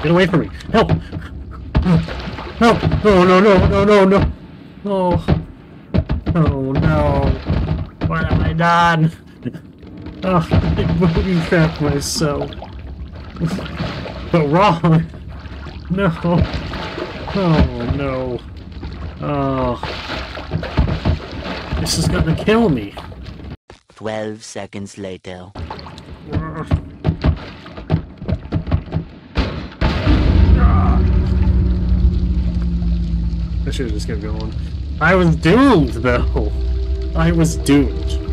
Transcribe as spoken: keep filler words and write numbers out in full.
Get away from me! Help! Help! No, no, no, no, no, no! Oh. Oh no. What have I done? Oh, I booby trapped myself. But wrong! No. Oh no. Oh. This is gonna kill me. Twelve seconds later. I should have just kept going. I was doomed, though. I was doomed.